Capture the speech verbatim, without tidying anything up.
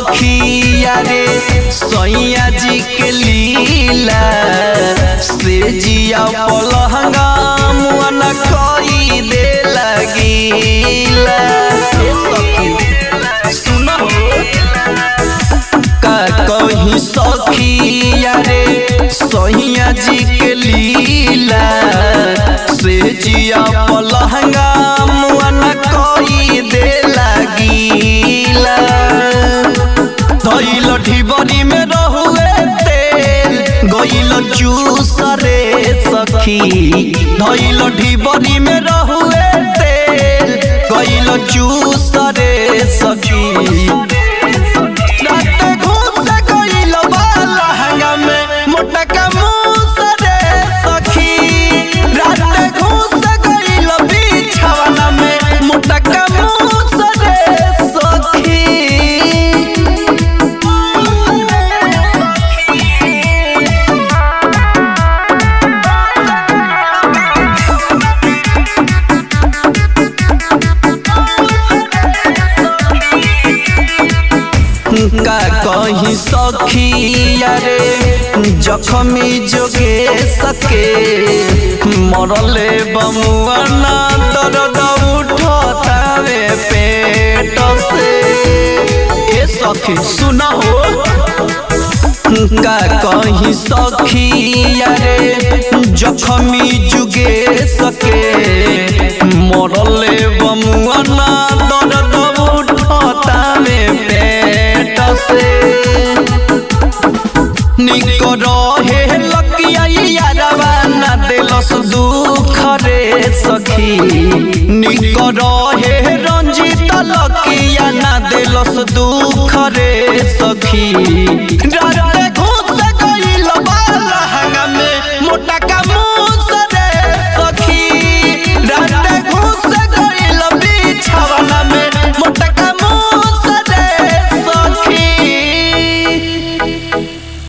सखिया रे सैया जी के लीला से जिया पलहंगा मुआ न कोई दे लगीला। सुनो का कहीं सखिया रे सैया जी के लीला से जिया पलहंगा मुआ न कोई दे लगीला। धइल ढिबरी में रहुए तेल गइल चूस रे सखी। धइल ढिबरी में रहुए तेल गइल चूस रे सखी। रात घुस गइल लहंगा में मोटका मूस रे सखी। रात घुस गइल बिछवाना में मोटका मूस रे सखी। का कहीं सखिया रे जखमी जोगे सके मरले बमुआना दर्द उठतावे पेट से। ए सखी सुना हो का कहीं सखिया रे जखमी जुगे सके मरले बमुआना दर्द उठतावे पेट से। निको रहे लकिया यारवा ना देलस दुख रे सखी। निको रहे रंजित लकिया ना देलस दुख रे सखी।